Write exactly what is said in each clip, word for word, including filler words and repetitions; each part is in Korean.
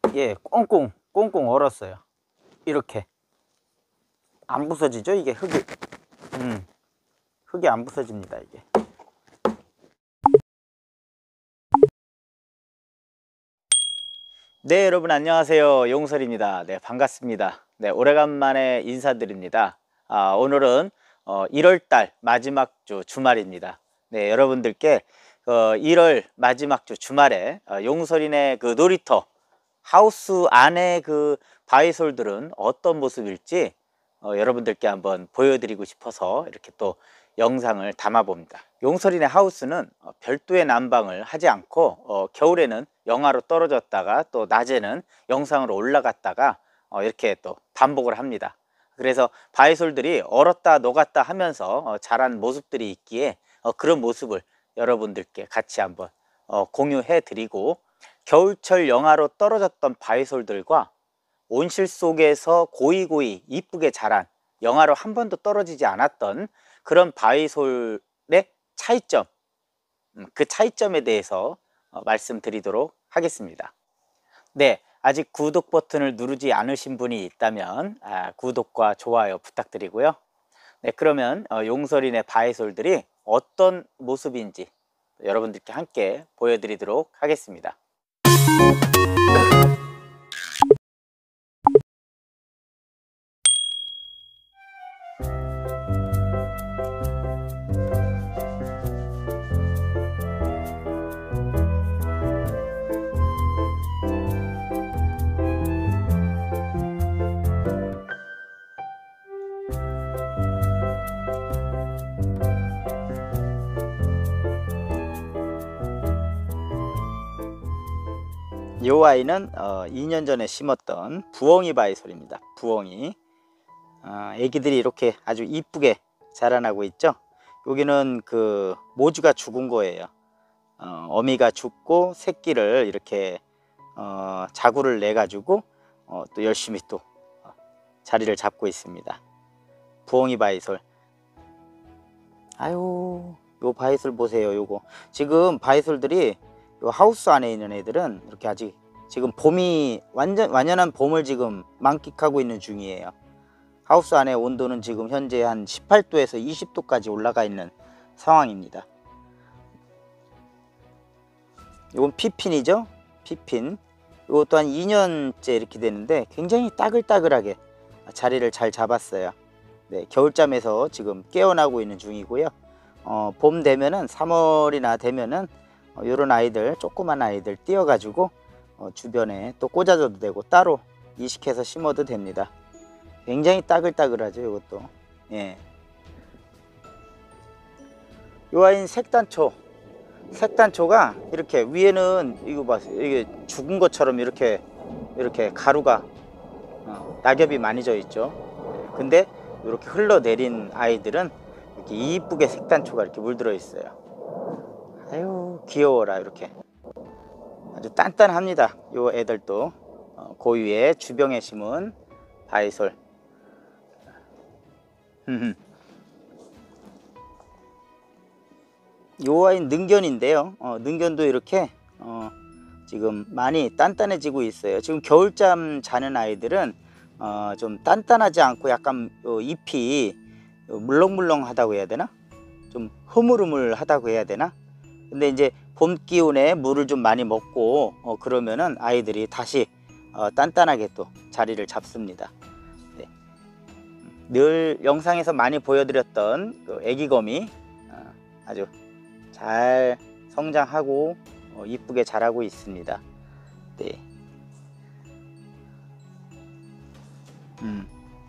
예, 꽁꽁 꽁꽁 얼었어요. 이렇게 안 부서지죠? 이게 흙이 음, 흙이 안 부서집니다. 이게. 네, 여러분 안녕하세요. 용설입니다. 네, 반갑습니다. 네, 오래간만에 인사드립니다. 아, 오늘은 어, 일월달 마지막 주 주말입니다. 네, 여러분들께 어, 일월 마지막 주 주말에 어, 용설이네 그 놀이터 하우스 안에 그 바이솔들은 어떤 모습일지 어, 여러분들께 한번 보여드리고 싶어서 이렇게 또 영상을 담아 봅니다. 용설이네 하우스는 어, 별도의 난방을 하지 않고 어, 겨울에는 영하로 떨어졌다가 또 낮에는 영상으로 올라갔다가 어, 이렇게 또 반복을 합니다. 그래서 바이솔들이 얼었다 녹았다 하면서 어, 자란 모습들이 있기에 어, 그런 모습을 여러분들께 같이 한번 어, 공유해 드리고, 겨울철 영하로 떨어졌던 바이솔들과 온실 속에서 고이고이 이쁘게 자란 영하로 한 번도 떨어지지 않았던 그런 바이솔의 차이점, 그 차이점에 대해서 말씀드리도록 하겠습니다. 네, 아직 구독 버튼을 누르지 않으신 분이 있다면 아, 구독과 좋아요 부탁드리고요. 네, 그러면 용설이네 바이솔들이 어떤 모습인지 여러분들께 함께 보여드리도록 하겠습니다. 이 아이는 어, 이 년 전에 심었던 부엉이 바이솔입니다. 부엉이. 어, 애기들이 이렇게 아주 이쁘게 자라나고 있죠. 여기는 그 모주가 죽은 거예요. 어, 어미가 죽고 새끼를 이렇게 어, 자구를 내 가지고 어, 또 열심히 또 자리를 잡고 있습니다. 부엉이 바이솔. 아유, 요 바이솔 보세요. 요거 지금 바이솔들이 요 하우스 안에 있는 애들은 이렇게 아직 지금 봄이 완전 완연한 봄을 지금 만끽하고 있는 중이에요. 하우스 안에 온도는 지금 현재 한 십팔 도에서 이십 도까지 올라가 있는 상황입니다. 이건 피핀이죠. 피핀. 이것도 한 이 년째 이렇게 되는데 굉장히 따글따글하게 자리를 잘 잡았어요. 네, 겨울잠에서 지금 깨어나고 있는 중이고요. 어, 봄 되면은 삼월이나 되면은 어, 이런 아이들, 조그만 아이들 띄어가지고 어, 주변에 또 꽂아줘도 되고 따로 이식해서 심어도 됩니다. 굉장히 따글따글하죠, 이것도. 예. 요 아이는 색단초. 색단초가 이렇게 위에는 이거 봐세요. 이게 죽은 것처럼 이렇게 이렇게 가루가 어, 낙엽이 많이 져 있죠. 근데 이렇게 흘러내린 아이들은 이렇게 이쁘게 색단초가 이렇게 물들어 있어요. 아유, 귀여워라. 이렇게 아주 단단합니다. 요 애들도 어, 고유의 주병에 심은 바이솔. 요 아이는 능견인데요. 어, 능견도 이렇게 어, 지금 많이 단단해지고 있어요. 지금 겨울잠 자는 아이들은 어, 좀 단단하지 않고 약간 어, 잎이 물렁물렁하다고 해야 되나? 좀 흐물흐물하다고 해야 되나? 근데 이제 봄 기운에 물을 좀 많이 먹고 어, 그러면은 아이들이 다시 어, 단단하게 또 자리를 잡습니다. 네. 늘 영상에서 많이 보여드렸던 그 애기거미 어, 아주 잘 성장하고 어, 이쁘게 자라고 있습니다. 네. 음.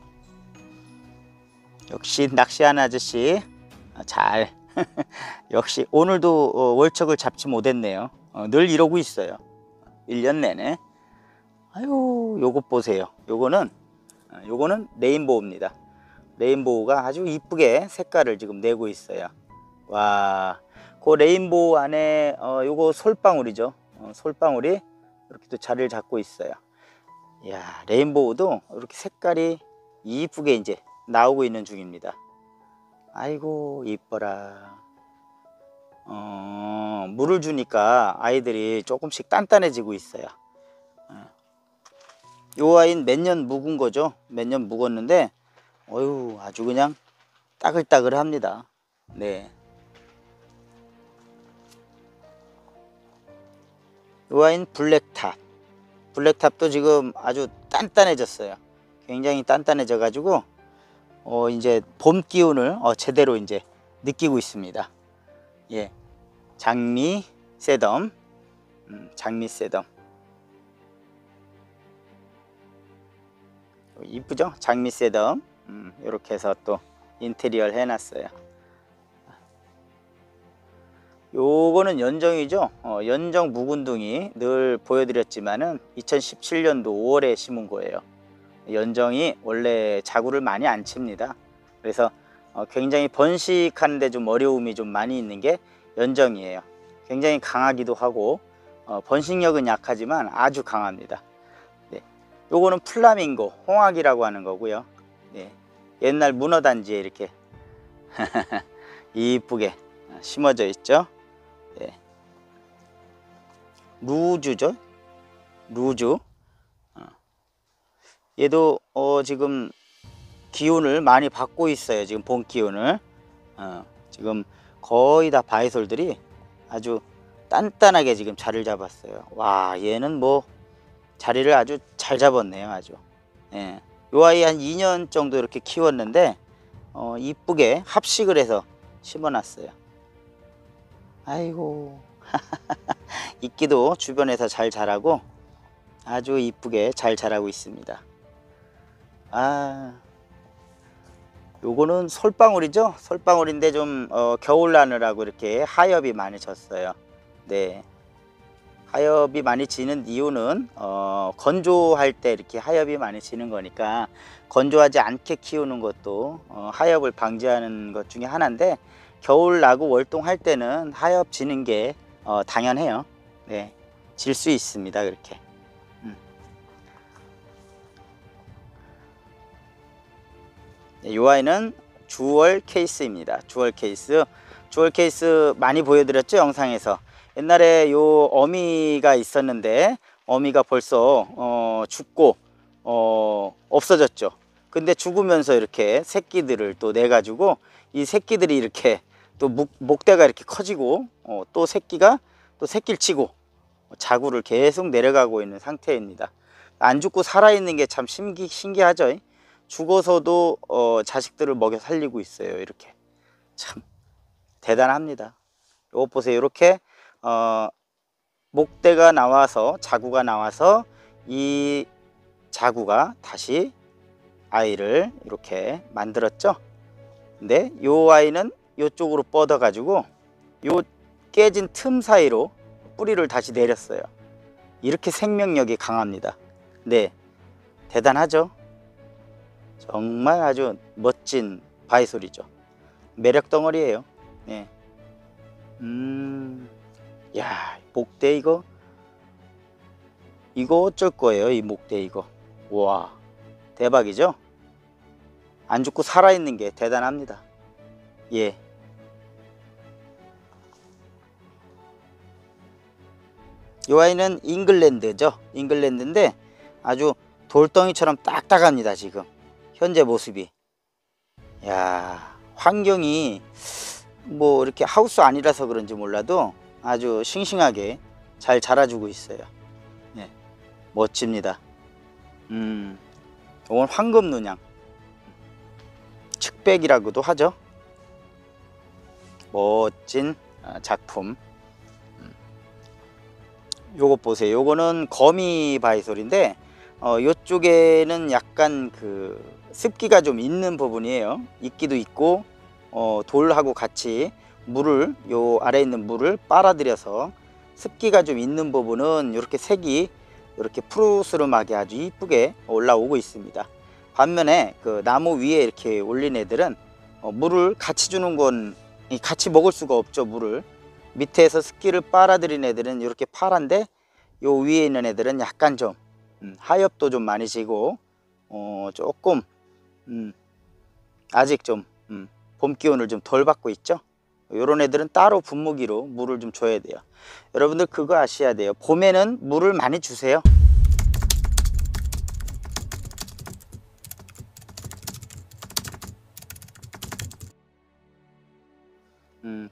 역시 낚시하는 아저씨 잘 역시 오늘도 어, 월척을 잡지 못했네요. 어, 늘 이러고 있어요. 일 년 내내. 아유, 요것 보세요. 요거는 어, 요거는 레인보우입니다. 레인보우가 아주 이쁘게 색깔을 지금 내고 있어요. 와, 그 레인보우 안에 어, 요거 솔방울이죠. 어, 솔방울이 이렇게 또 자리를 잡고 있어요. 이야, 레인보우도 이렇게 색깔이 이쁘게 이제 나오고 있는 중입니다. 아이고, 이뻐라. 어, 물을 주니까 아이들이 조금씩 단단해지고 있어요. 요 아이는 몇 년 묵은 거죠. 몇 년 묵었는데 어휴 아주 그냥 따글따글 합니다. 네. 요 아이는 블랙탑. 블랙탑도 지금 아주 단단해졌어요. 굉장히 단단해져 가지고 어 이제 봄 기운을 어 제대로 이제 느끼고 있습니다. 예. 장미 새덤. 음, 장미 새덤. 이쁘죠? 장미 새덤. 음, 이렇게 해서 또 인테리어를 해놨어요. 요거는 연정이죠. 어, 연정 묵은둥이 늘 보여드렸지만은 이천십칠 년도 오월에 심은 거예요. 연정이 원래 자구를 많이 안 칩니다. 그래서 어, 굉장히 번식하는데 좀 어려움이 좀 많이 있는 게 연정이에요. 굉장히 강하기도 하고 어, 번식력은 약하지만 아주 강합니다. 네. 요거는 플라밍고 홍학이라고 하는 거고요. 네. 옛날 문어단지에 이렇게 이쁘게 심어져 있죠. 네. 루주죠. 루주. 어. 얘도 어, 지금 기운을 많이 받고 있어요. 지금 봄 기운을. 어, 지금 거의 다 바이솔들이 아주 단단하게 지금 자리를 잡았어요. 와, 얘는 뭐 자리를 아주 잘 잡았네요. 아주. 예. 요 아이 한 이 년 정도 이렇게 키웠는데 어, 이쁘게 합식을 해서 심어놨어요. 아이고 이끼도 주변에서 잘 자라고 아주 이쁘게 잘 자라고 있습니다. 아, 요거는 솔방울이죠. 솔방울인데 좀 어, 겨울 나느라고 이렇게 하엽이 많이 졌어요. 네, 하엽이 많이 지는 이유는 어, 건조할 때 이렇게 하엽이 많이 지는 거니까 건조하지 않게 키우는 것도 어, 하엽을 방지하는 것 중에 하나인데 겨울 나고 월동할 때는 하엽 지는 게 어, 당연해요. 네, 질 수 있습니다. 그렇게. 음. 네, 이 아이는 주월 케이스입니다. 주월 케이스. 주월 케이스 많이 보여드렸죠, 영상에서. 옛날에 요 어미가 있었는데 어미가 벌써 어, 죽고 어, 없어졌죠. 근데 죽으면서 이렇게 새끼들을 또 내 가지고 이 새끼들이 이렇게 또 목, 목대가 이렇게 커지고 어, 또 새끼가 또 새끼를 치고 자구를 계속 내려가고 있는 상태입니다. 안 죽고 살아있는 게 참 신기, 신기하죠. 죽어서도 어, 자식들을 먹여 살리고 있어요. 이렇게 참 대단합니다. 요거 보세요. 이렇게 어, 목대가 나와서 자구가 나와서 이 자구가 다시 아이를 이렇게 만들었죠. 근데 요 아이는 요쪽으로 뻗어 가지고 요 깨진 틈 사이로 뿌리를 다시 내렸어요. 이렇게 생명력이 강합니다. 네, 대단하죠. 정말 아주 멋진 바이솔이죠. 매력 덩어리예요. 네. 음, 야, 목대 이거 이거 어쩔 거예요. 이 목대 이거. 와, 대박이죠. 안 죽고 살아있는 게 대단합니다. 예. 이 아이는 잉글랜드죠. 잉글랜드인데 아주 돌덩이처럼 딱딱합니다. 지금 현재 모습이. 야, 환경이 뭐 이렇게 하우스 아니라서 그런지 몰라도 아주 싱싱하게 잘 자라주고 있어요. 네, 멋집니다. 음, 이건 황금 눈양, 측백이라고도 하죠. 멋진 작품. 요것 보세요. 요거는 거미 바이솔인데 어, 요쪽에는 약간 그 습기가 좀 있는 부분이에요. 이끼도 있고 어, 돌하고 같이 물을 요 아래에 있는 물을 빨아들여서 습기가 좀 있는 부분은 이렇게 색이 이렇게 푸르스름하게 아주 이쁘게 올라오고 있습니다. 반면에 그 나무 위에 이렇게 올린 애들은 어, 물을 같이 주는 건 같이 먹을 수가 없죠. 물을 밑에서 습기를 빨아들인 애들은 이렇게 파란데 요 위에 있는 애들은 약간 좀 음, 하엽도 좀 많이 지고 어, 조금 음, 아직 좀 음, 봄 기운을 좀 덜 받고 있죠. 요런 애들은 따로 분무기로 물을 좀 줘야 돼요. 여러분들 그거 아셔야 돼요. 봄에는 물을 많이 주세요.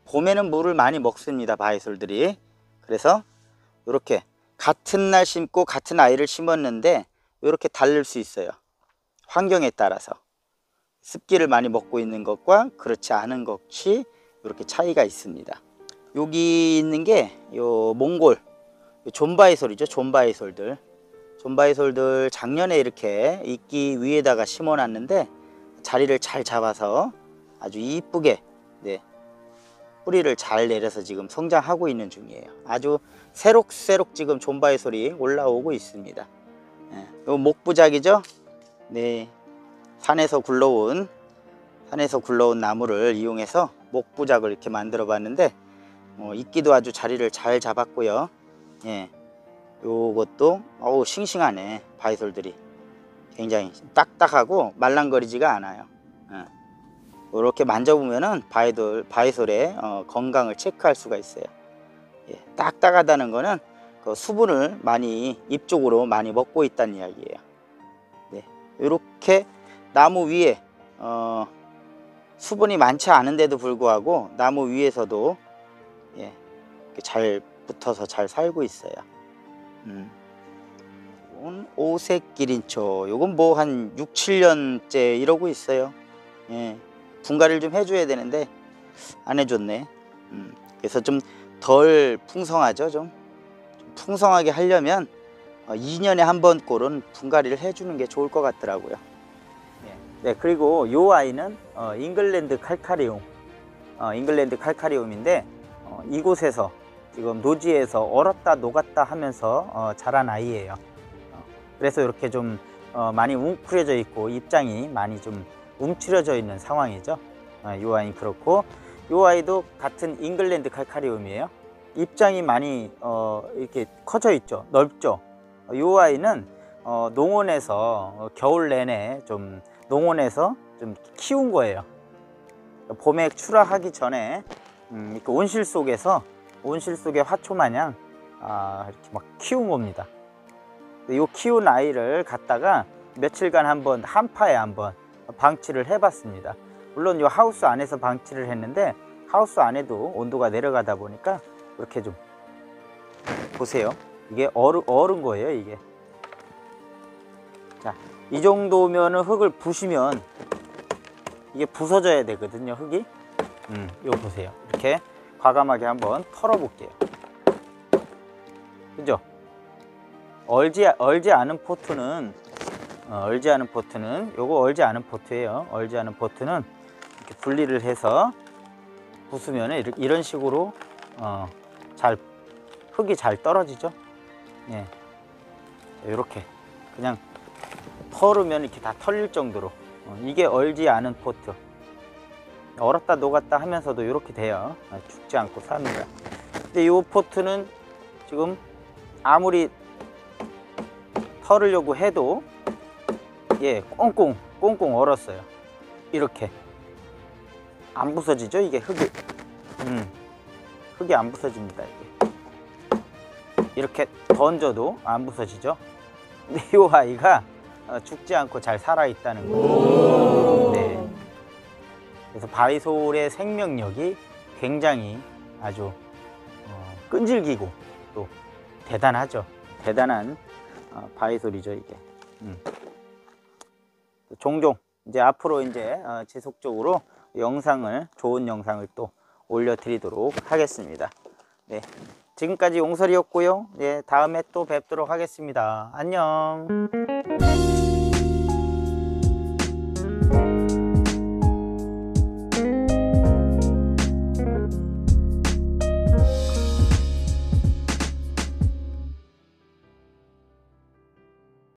봄에는 물을 많이 먹습니다, 바이솔들이. 그래서 이렇게 같은 날 심고 같은 아이를 심었는데 이렇게 다를 수 있어요. 환경에 따라서 습기를 많이 먹고 있는 것과 그렇지 않은 것이 이렇게 차이가 있습니다. 여기 있는 게 요 몽골 존바이솔이죠. 존바이솔들 존바이솔들 작년에 이렇게 이끼 위에다가 심어 놨는데 자리를 잘 잡아서 아주 이쁘게, 네, 뿌리를 잘 내려서 지금 성장하고 있는 중이에요. 아주 새록새록 지금 존바이솔이 올라오고 있습니다. 네, 요 목부작이죠. 네, 산에서 굴러온 산에서 굴러온 나무를 이용해서 목부작을 이렇게 만들어 봤는데 어, 이끼도 아주 자리를 잘 잡았고요. 예, 요것도 어우 싱싱하네. 바이솔들이 굉장히 딱딱하고 말랑거리지가 않아요. 예, 이렇게 만져보면은 바이돌, 바이솔의 어, 건강을 체크할 수가 있어요. 예, 딱딱하다는 거는 그 수분을 많이 잎 쪽으로 많이 먹고 있다는 이야기예요. 네, 이렇게 나무 위에 어, 수분이 많지 않은데도 불구하고 나무 위에서도, 예, 이렇게 잘 붙어서 잘 살고 있어요. 음. 오색 기린초, 요건 뭐 한 육, 칠 년째 이러고 있어요. 예, 분갈이를 좀 해줘야 되는데 안 해줬네. 음. 그래서 좀 덜 풍성하죠. 좀, 좀 풍성하게 하려면 어, 이 년에 한 번 꼴은 분갈이를 해주는 게 좋을 것 같더라고요. 예. 네, 그리고 요 아이는 어, 잉글랜드 칼카리움, 어, 잉글랜드 칼카리움인데 어, 이곳에서 지금 노지에서 얼었다 녹았다 하면서 어, 자란 아이예요. 어, 그래서 이렇게 좀 어, 많이 웅크려져 있고 입장이 많이 좀 움츠려져 있는 상황이죠. 어, 이 아이는 그렇고, 이 아이도 같은 잉글랜드 칼카리움이에요. 입장이 많이 어, 이렇게 커져 있죠. 넓죠. 어, 이 아이는 어, 농원에서 어, 겨울 내내 좀 농원에서 좀 키운 거예요. 봄에 출하하기 전에 음, 이렇게 온실 속에서 온실 속의 화초 마냥 아, 이렇게 막 키운 겁니다. 이 키운 아이를 갖다가 며칠간 한번 한파에 한번 방치를 해봤습니다. 물론 이 하우스 안에서 방치를 했는데 하우스 안에도 온도가 내려가다 보니까 이렇게 좀 보세요. 이게 얼은, 얼은 거예요. 이게 자, 이 정도면은 흙을 부시면 이게 부서져야 되거든요. 흙이. 음, 이거 보세요. 이렇게 과감하게 한번 털어 볼게요. 그죠? 얼지, 얼지 않은 포트는 어, 얼지 않은 포트는 요거 얼지 않은 포트예요. 얼지 않은 포트는 이렇게 분리를 해서 부수면 이렇게 이런 식으로 어, 잘 흙이 잘 떨어지죠. 예, 이렇게 그냥 털으면 이렇게 다 털릴 정도로 어, 이게 얼지 않은 포트. 얼었다 녹았다 하면서도 이렇게 돼요. 죽지 않고 삽니다. 근데 이 포트는 지금 아무리 털으려고 해도 예, 꽁꽁 꽁꽁 얼었어요. 이렇게 안 부서지죠. 이게 흙이 음, 흙이 안 부서집니다. 이게 이렇게 던져도 안 부서지죠. 근데 이 아이가 죽지 않고 잘 살아 있다는 거예요. 네. 그래서 바이솔의 생명력이 굉장히 아주 어, 끈질기고 또 대단하죠. 대단한 어, 바이솔이죠 이게. 음. 종종 이제 앞으로 이제 어, 지속적으로 영상을 좋은 영상을 또 올려드리도록 하겠습니다. 네, 지금까지 용설이었고요. 네, 다음에 또 뵙도록 하겠습니다. 안녕.